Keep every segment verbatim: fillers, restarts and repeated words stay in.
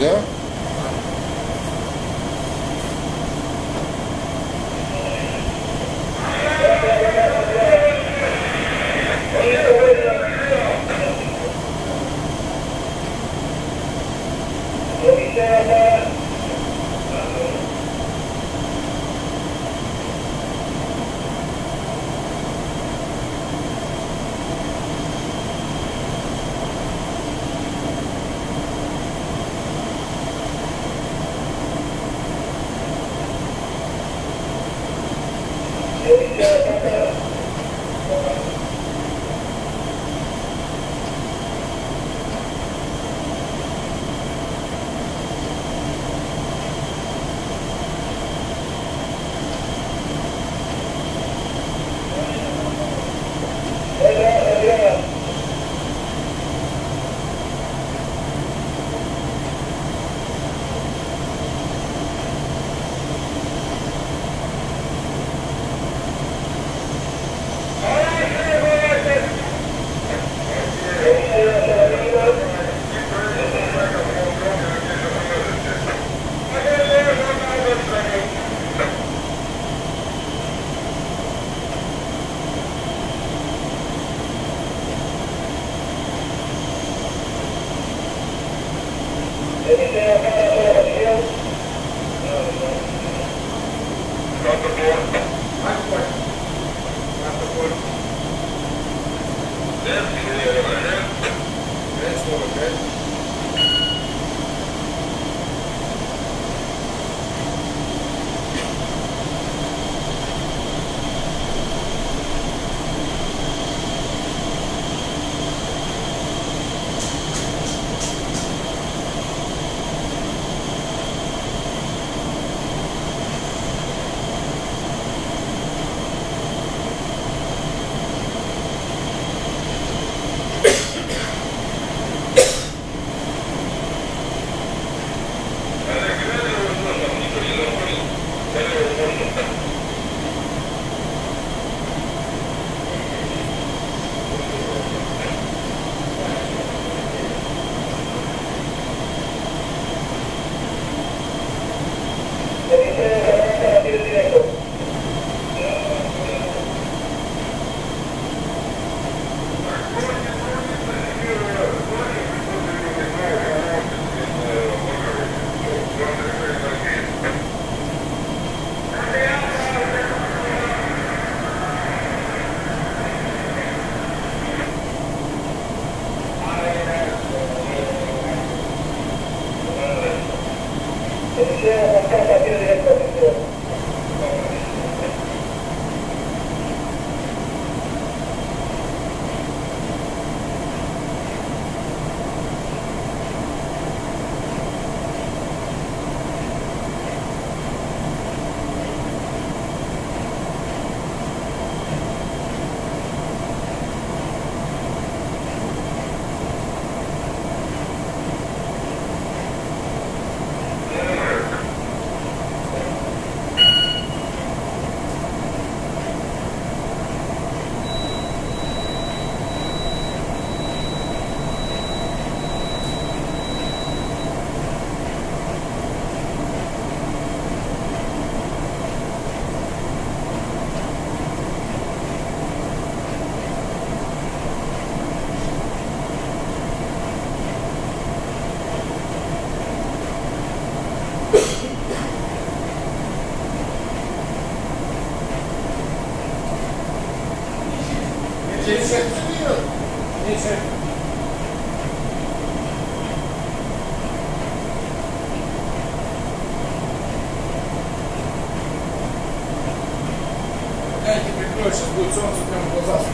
Да? Сейчас будет солнце прямо в глаза.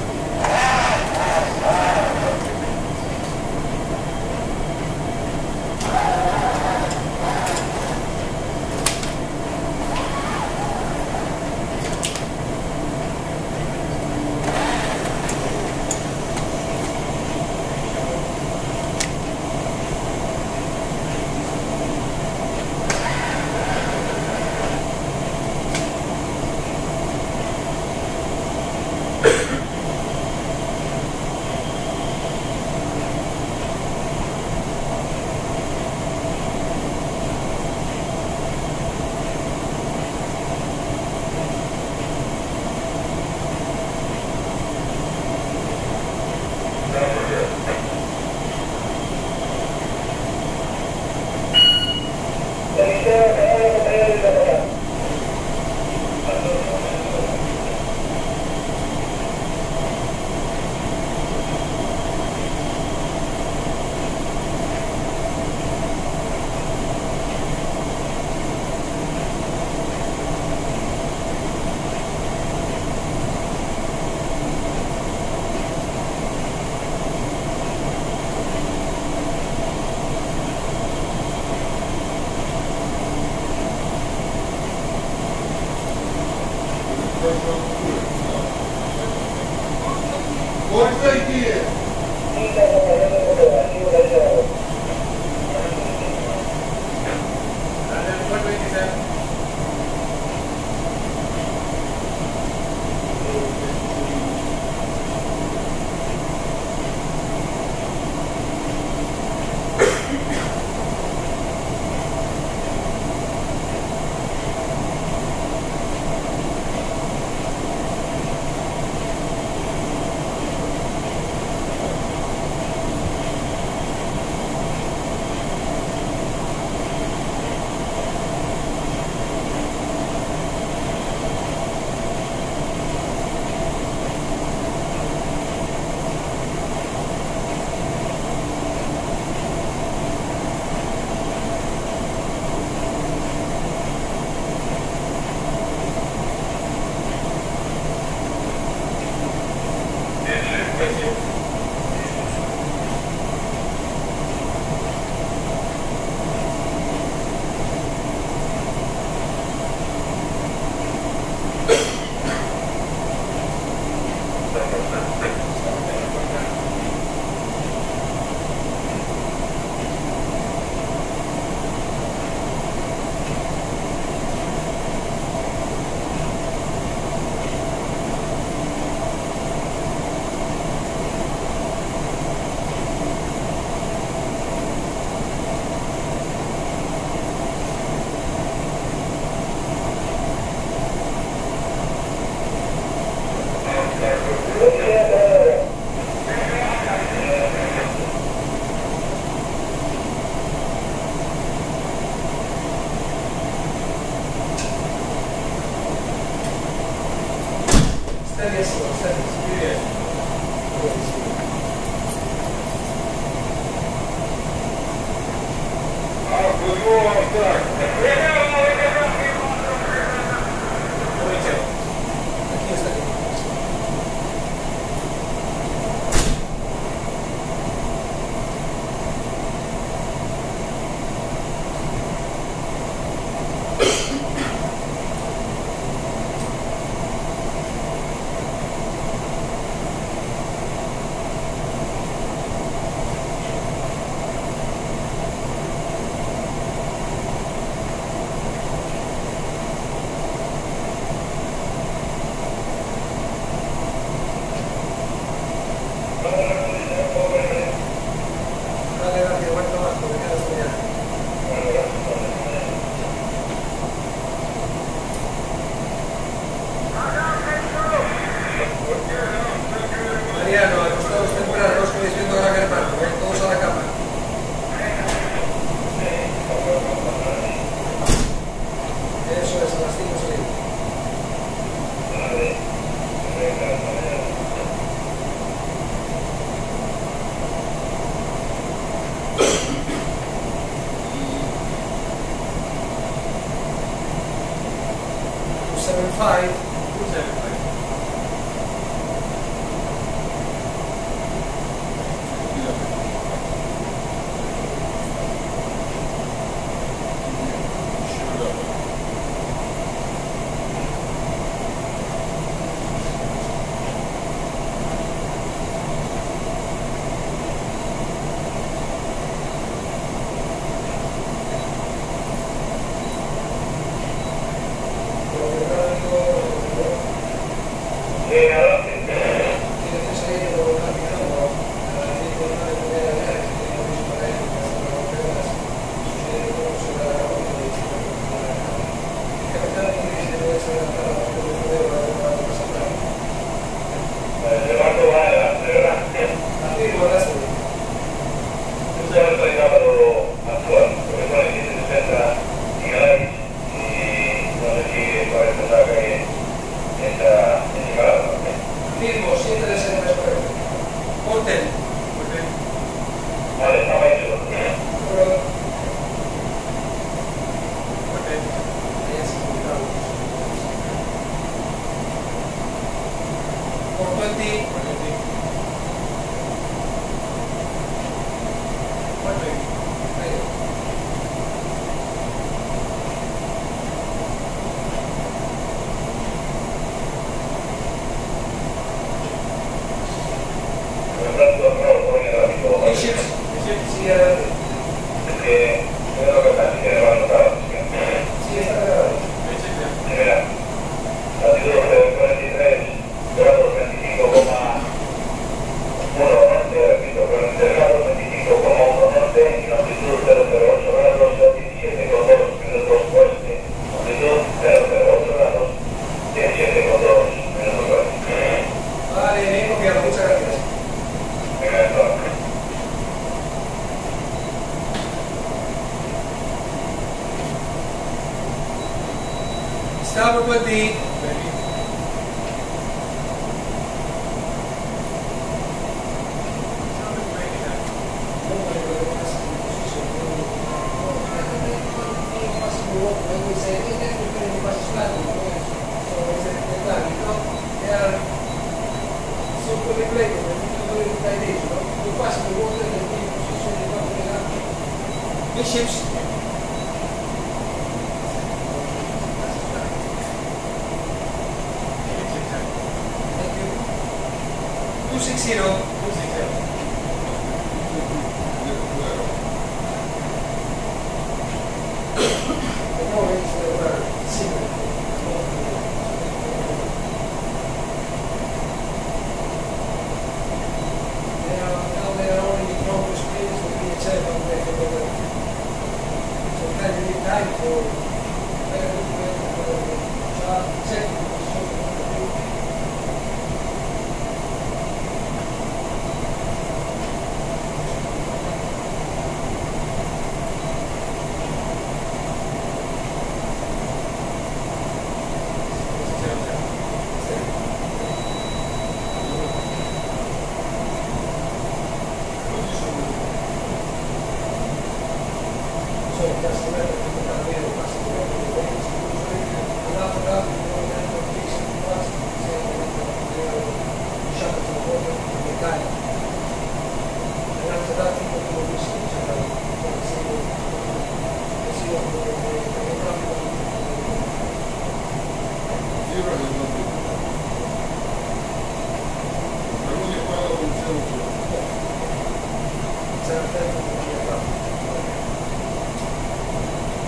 Testament.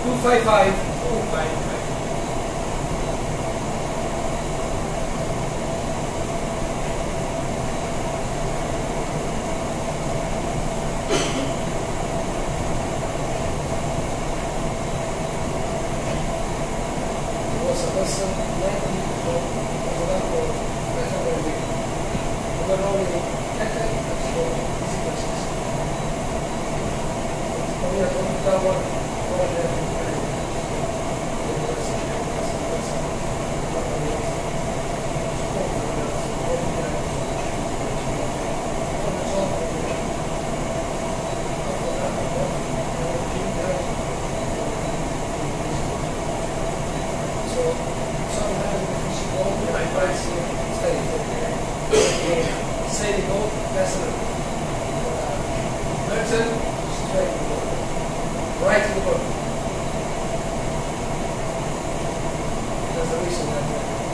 two five five. two five five. Nossa, nossa, não é que eu vou dar uma coisa para ver. Agora não é que é que eu vou fazer. Também a gente dá uma olha. Right to the book. That's the reason that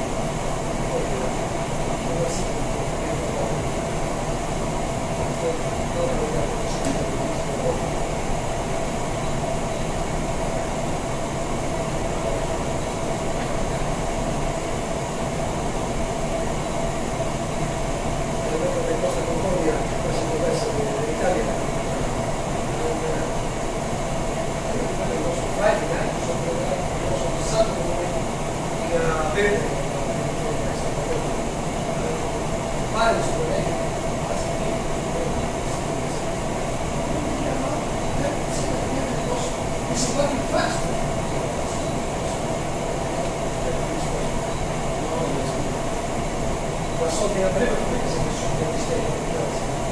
something a bit of a because it was in the state of the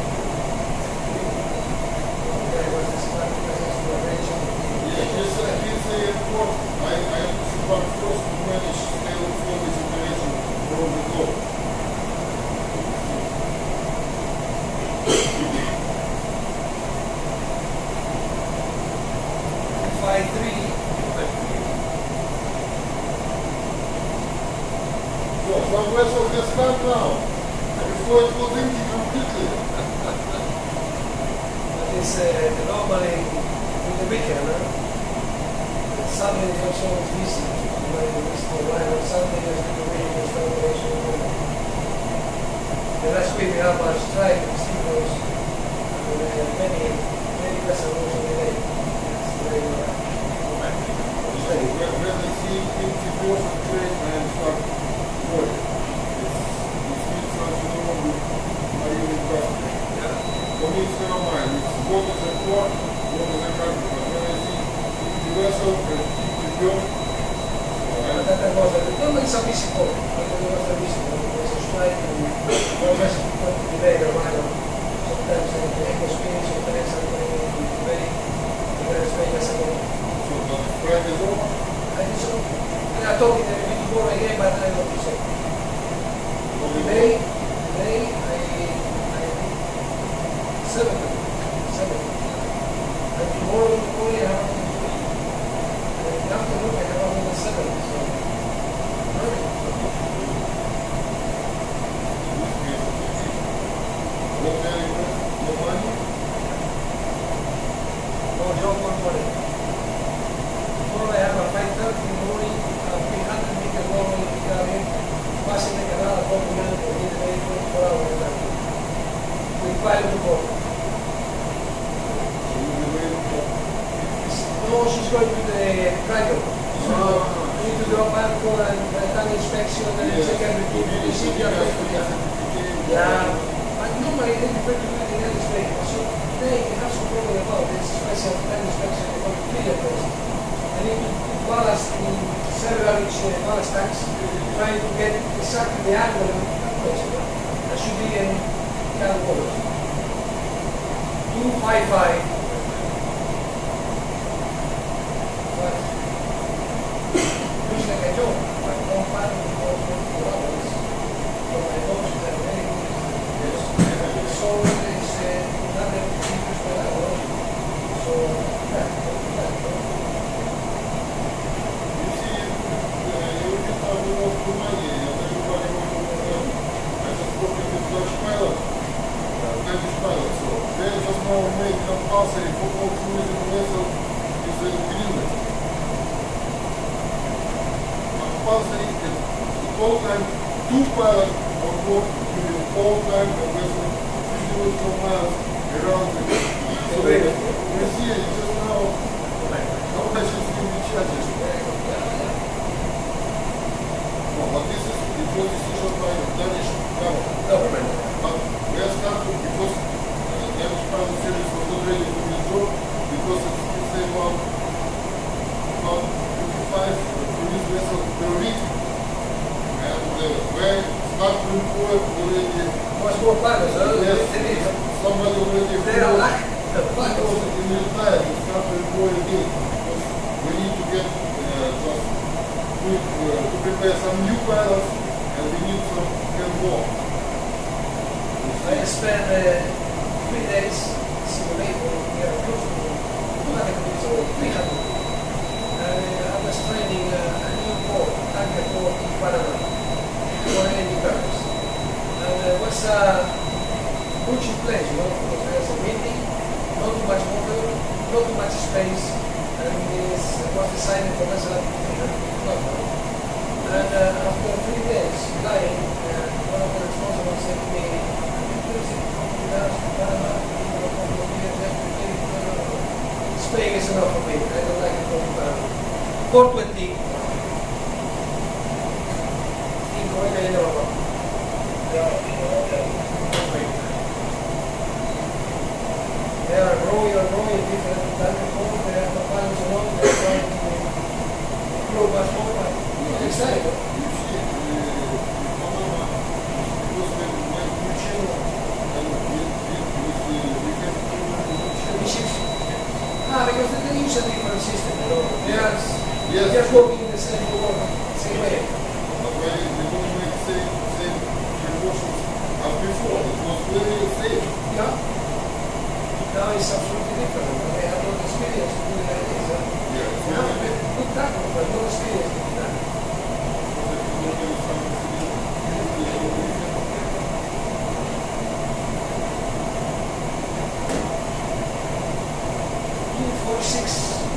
Yes, yes, I did say at work, I, I should first to manage stable flow situation from the top. five three. So, some vessels can start now. Before it was empty completely. That is uh, normally in the weekend, huh? Sunday is also busy. When we still line on Sunday, there's the weekend celebration. The last week we have a strike in Steeples, and uh, many, many vessels also delayed. It's very uh, So, when, when they see empty boats and trade and start working, it's, it's means that you don't want to are even customers. For me, it's never mind. It's what is the port, what is the country. But when I see empty vessel and empty boat, Tanta cosa, non mi sapessi come, quando devo stare visto, questo strike, non penso che di lei ormai, sometimes I take a spin, sometimes I'm going to be very, very famous again. so the strike is over. I think so. And I told you that we need to go again, but I don't think so. Today, today, I, I, seven, seven. And tomorrow in the morning, I have to three. And in the afternoon, I have another seven. So, What can you do? No money? no job on morning. Tomorrow I have a five thirty in the morning, a three hundred meter long in Italy, passing the canal of Portugal for twenty-four hours a day. With five to go. So you will wait for No, she's going to the trial. So we need to do a barcode and a time inspection and check everything. You see your Yeah, but normally they prefer to do it in any state. So today we have some problem about this special time inspection about the clear test. I need to ballast in several inch uh, ballast tanks, trying to get exactly the angle of the question. That should be in can waters. two five five. But looks like a joke, but don't find it for twenty-four hours. So my boss is very good. So it's uh, another meters per hour. So that, that, You see, uh, you can have a lot of money, and everybody wants to know. I just spoke with Dutch pilot, uh, Danish pilot, so they just now made compulsory for all tourism vessels is in Greenland. compulsory at all time two pilots on board during all time and vessel fifty miles around the world. So you see, it's just now how much is going to be charged. No, but this is it was decision by the Danish government. But we are starting because uh, Danish pilot service was not ready to withdraw because it's, it's about about fifty-five police vessels per week, and uh, we start to employ already. Much more pilots, huh? Yes, somebody already. They are lack the pilots pilots. in the retire. We start to employ again because we need to get uh, just to, uh, to prepare some new pilots, and we need some get more. I spent uh, three days simulator here close to two hundred meters away, three hundred. And uh, I was training uh, a new port, tanker port in Panama, for any Mugardos. And it uh, was a huge place, you know, because there's a windy, not too much water, not too much space, and it was designed for vessel up to three hundred meters. And uh, after three days flying, uh, one of the responsibles said to me, Spain is enough for me. I don't like it going down. four twenty. Cinco y media abajo. They are growing and growing different types of homes. They have the pilots along. They are trying to grow much more. But it's exciting. Ah, because they use a different system, you know. They are yes. just working in the same world, same way. But they don't make the same, same precautions as before. It was very safe. Yeah. Now it's absolutely different. They have no experience doing like this. Huh? Yeah, it's You have a very good tackle, but no experience doing that. Six.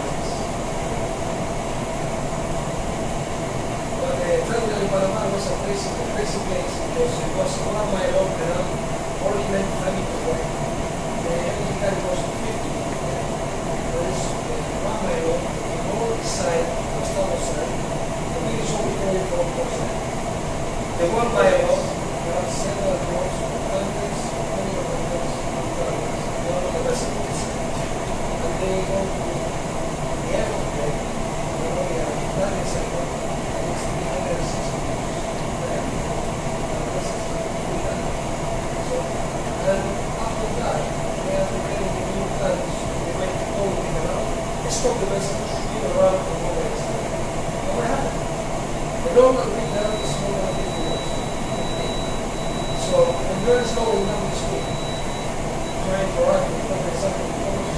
But the terminal in Panama was a crazy, a crazy place because it was one mile long and only ninety-five meters wide. The energy carry was fifty. There is one mile long, the north side, the starboard side, the wind is always blowing from the north side. The one mile long, there are several doors, countries, many of countries, one of the vessels. And they go to the end of the day, they go to the Italian sector, and it's three hundred sixty meters. So, and after that, they are preparing the new plans to make the whole thing around, they stop the vessels, spin around, and go back. And what happened? The normal rig down is more than fifty knots. So, when you're slowing down the speed, trying to arrive at the something,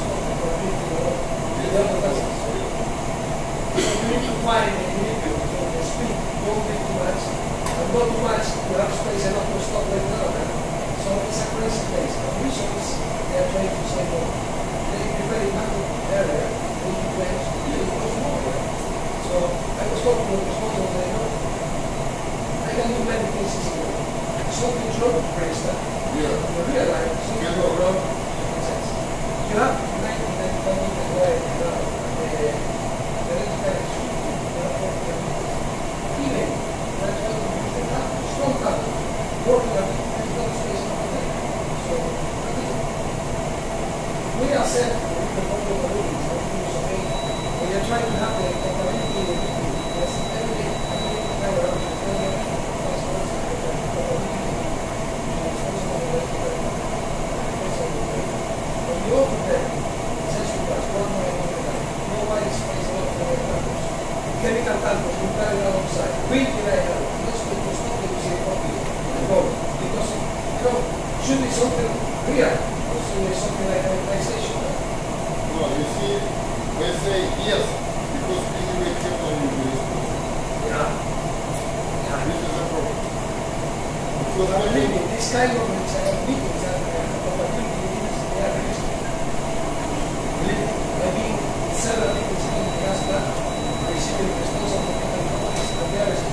the other vessels. So you need to find an equilibrium between the speed, don't take too much, and not too much to have space enough to stop later on. So it's a crazy place. The reasons they are trying to say no. They prepare a massive area, they do plans, they do more. So I was talking to the responsible, they know, I can do many things in school. Something's wrong with Princeton. Yeah. You realize something's wrong. You have ninety, ninety-five meters wide now. The electrical is even that's why we use the tap, strong tap, working on it, there's no space for that. So, we are set with the photo balloons, okay? When you're trying to have the compatibility in the liquid, there's every, every time around the failure, that's what's the compatibility. When you open them, it says you pass one way over there. No white space left for the tankers. Chemical tankers will carry alongside. Wind in the air. Let's put the stop and see properly. And go. Because, you know, should be something real. Or should be something like organization. No, you see, they say yes, because anyway kept on you this. Yeah. Yeah. This is a problem. Because But I believe mean, me, this kind of meetings and compatibility meetings, they are very strict. Believe me, I've been several meetings in the gas plant, receiving response from the companies, and they are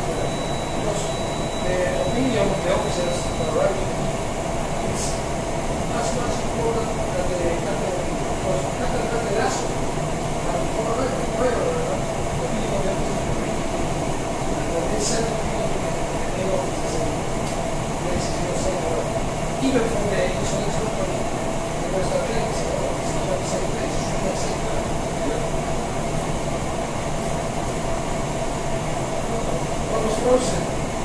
frozen.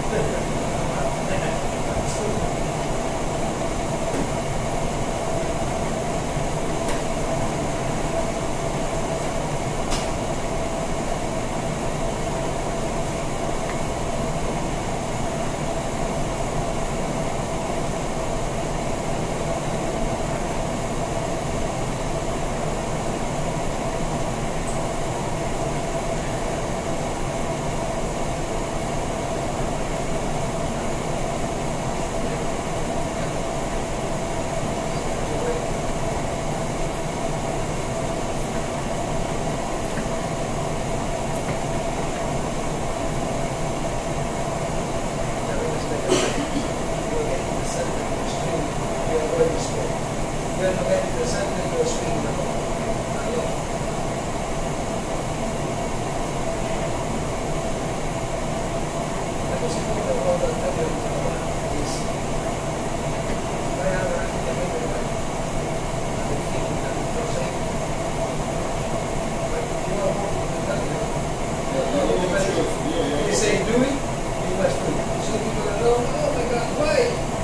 They say do it, you must do it. So people are going, oh my God, why?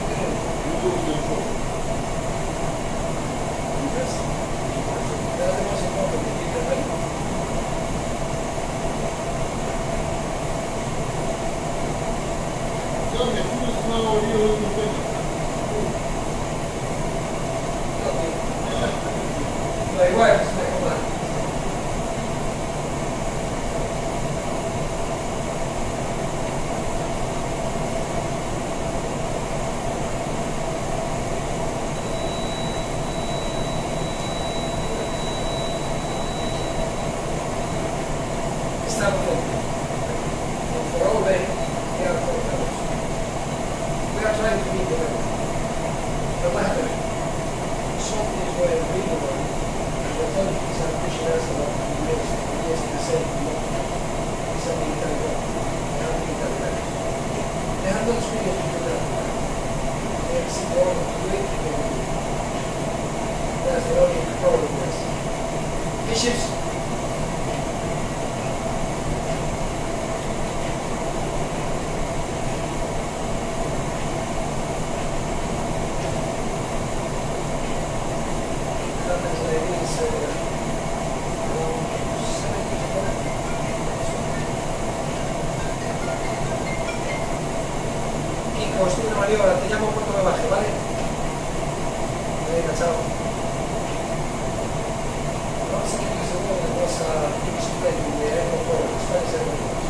Because that's the most important thing you can make. Tell me, who is now real independent? My wife is my command. Estamos for all day, we are for fellows. We are trying to meet the level. But what happened? Something is going really wrong. The authorities are pushing us a lot. Yes, yes, the same. It's a military law. They have military law. They have no experience with that. They have seen all of the way to do it. That's the only problem with us. Bishops. Estoy en una maniobra, te llamo cuando me baje, ¿vale? Venga, chao. Vamos a seguir seguro una cosa display de aeropuerto, Spanish aeropuerto.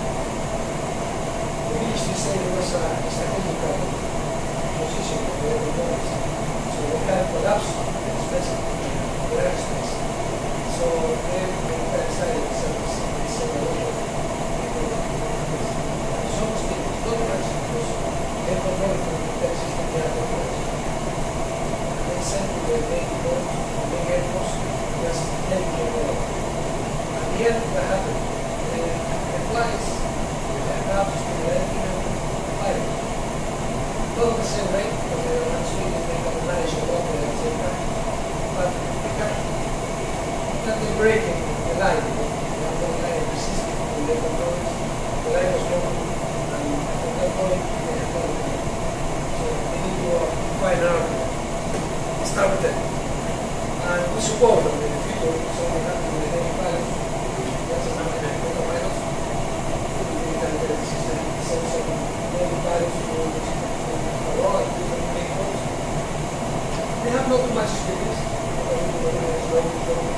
The ministry said it was a strategical position of the aeroports, so they can collapse the space, the airspace. So they can decide themselves, they said a lot of people, some states, not much, because they control from the tech system they have to they send to the main port, the main airports, just heading to the world. At the end, what happened? The, the flights, the aircraft, the airplane, flying. Not the same rate, because they are not swinging, they can manage a lot at the same time. But they can, that they're breaking the line, you know, they have no line in the system, and they control it. The line was broken, and at that point, they have no line. So they need to uh, find out, start with that. And we support them in the future, so we have to do the heavy pilots, that's another kind of pilots. We can get the system, send some heavy pilots to the road, different big roads. They have not too much experience, because we do the road,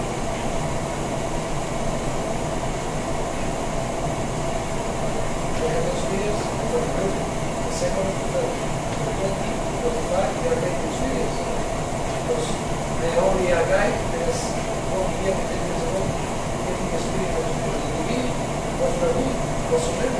they have experience for the building. The second, the twenty, twenty-five, they are getting experience. Because they are only a guy that has one year, ten years ago, getting experience as a beginning, was very good, was a